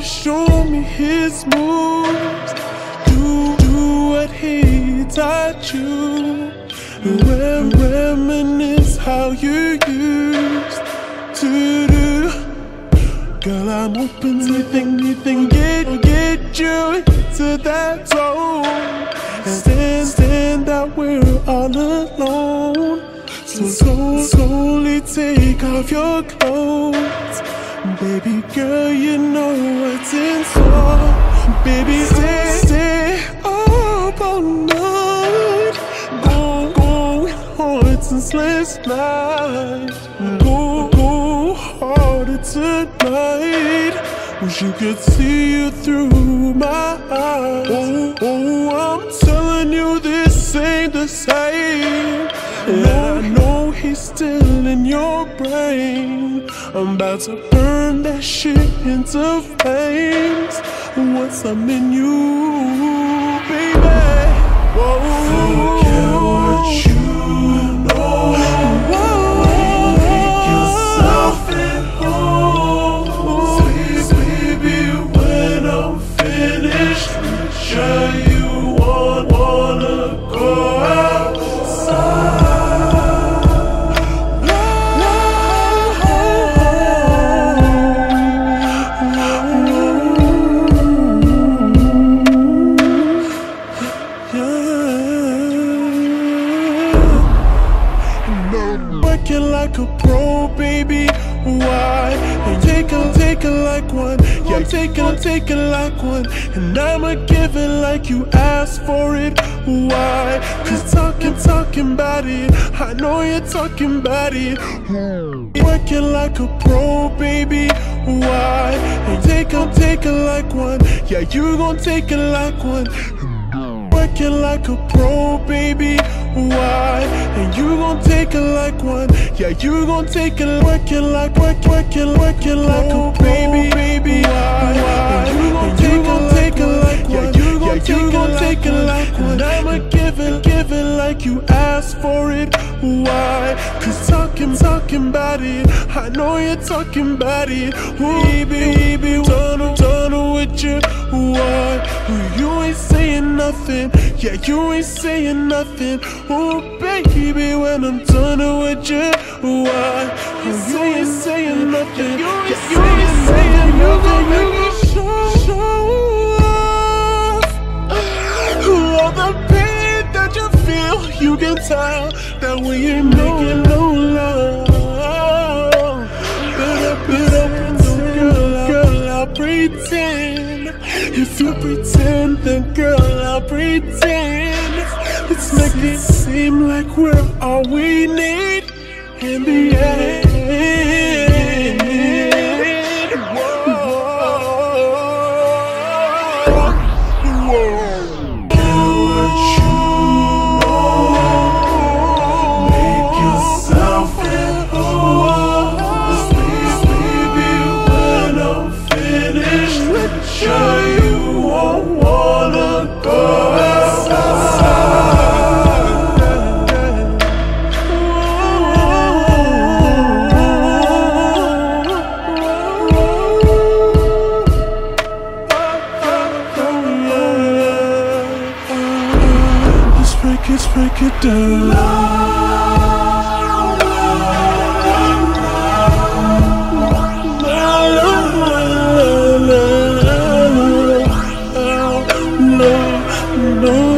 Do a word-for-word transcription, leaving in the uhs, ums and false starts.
you show me his moves? Do, do what he taught you. Rem reminisce how you used to do. Girl, I'm open to anything, anything, get, get you to that zone. And stand, stand out, we're all alone. So, so slowly take off your clothes. Baby girl, you know what's in store. Baby, stay, stay up all night. Go, go with hearts and slits slide. Go, go harder tonight. Wish you could see you through my eyes. Oh, oh, I'm telling you this ain't the same. And I know he's still in your brain. I'm about to burn that shit into flames. What's up in you, baby? Whoa. Forget what you know. Whoa. Make yourself at home. Please, baby, when I'm finished with you, you want, wanna go outside. Like a pro, baby, why? And take it, take it like one. Yeah, take it, take it like one. And I'ma give it like you asked for it. Why? Cause talking, talking about it, I know you're talking about it. Working like a pro, baby, why? And take it, take it like one. Yeah, you gon' take it like one. Working like a pro, baby, why? And you gon' take it like one. Yeah, you gon' take it. Working like, work, working, working like a baby, baby, why? And you gon' take it like one. Yeah, you gon' take, gon take it like one. I'ma give it, give it like you asked for it. Why? Cause talking, talking about it, I know you're talking about it. Ooh, baby, baby, done, done with you. Why? You ain't saying nothing. Yeah, you ain't saying nothing. Oh, baby, when I'm done with you. Why? You ain't saying nothing. Yeah, you ain't saying nothing. You gon' show, show off all the pain that you feel. You can tell that we ain't making no love. Better, better, girl, girl, I'll pretend. If you pretend, then girl, I'll pretend. Let's make it seem like we're all we need in the end. Whoa. Whoa. Get what you know. Make yourself at home. Please, baby, when I'm finished with you, you won't wanna go outside. Let's break it down. No, no.